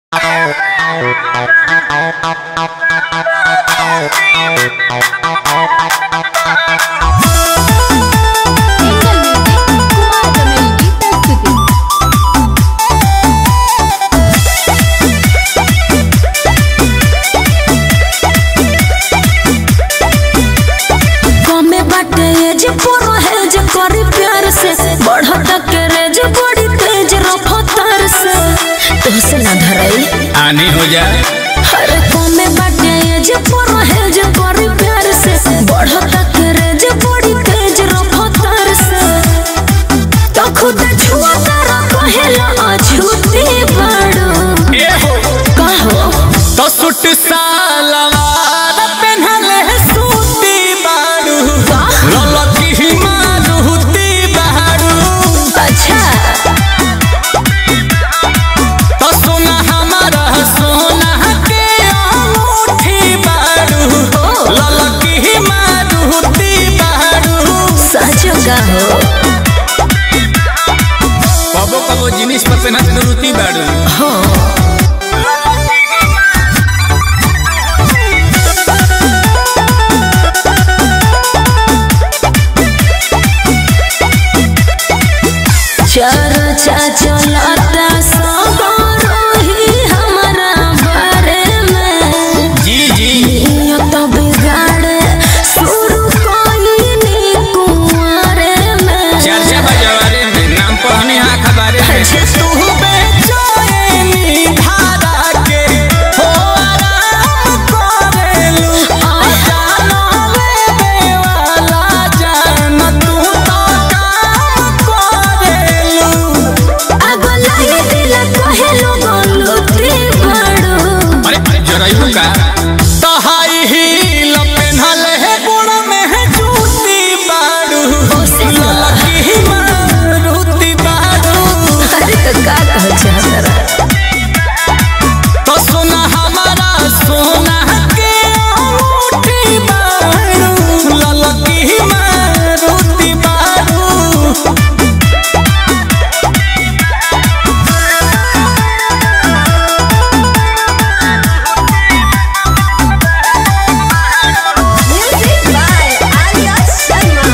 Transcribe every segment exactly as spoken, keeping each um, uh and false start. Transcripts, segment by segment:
आने हो जाए अरे कमे बाटे जे परो है जे करी प्यार से बढ़ता करे जे बड़ी तेज रफ्तार से तो खुद छुआ तारा कहेला अछूती बाड़ो ए हो कहो तो सुट सालवार पहनले सूती बाड़ू ललकी मारुती बाड़ू अच्छा कबो कबो जिनिस पर पेनत नरुती बाड़ू हो चर्चा चलता सगरो ही हमारा बारे में जी जी यो तो बिगाड़े शुरू कोई कुंवारे में चर्चा बजावारे में नाम पहने हाँ खबारे में तू बेचैनी धारा के हो आराम करेलू जानवे बेवाला जान तू तो काम करेलू अगला दिल कहेलो बोलती बड़ो अरे जरायू का तहाई ही लपेनल है गुण में है जूती बाड़ू ललकी मारुती बाड़ू अरे तो का कह जरा तो सोना हमारा सोना के अंगूठी बाड़ू ललकी मारुती बाड़ू म्यूजिक बाय आर्या शर्मा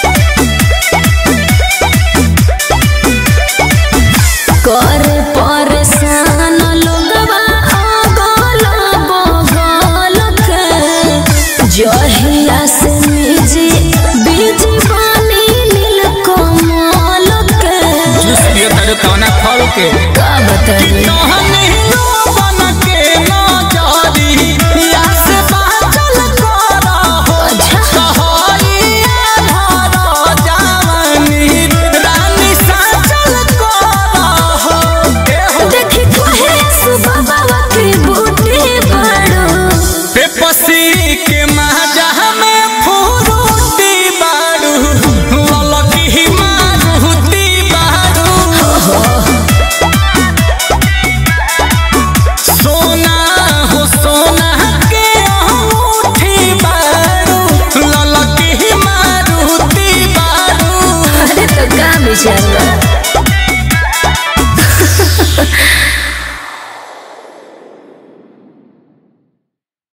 कर परेशान लोगवा अगल बगल के जहिया से निजी बीज पानी नील कमल के जूस पियो तारो कवना फल के का बताई तोहनी लोगन के नजरी या से बाचल करा हो अच्छा कहइया धर जवानी रानी साचल करा हो ए हो देखी कहे सुबह बाबा की बूटी बड़ो बेपसी के महाजा में फुरुती बाड़ू ललकी मारुती बाड़ू सोना हो सोना के अंगूठी बाड़ू ललकी मारुती बाड़ू अरे तो का विचार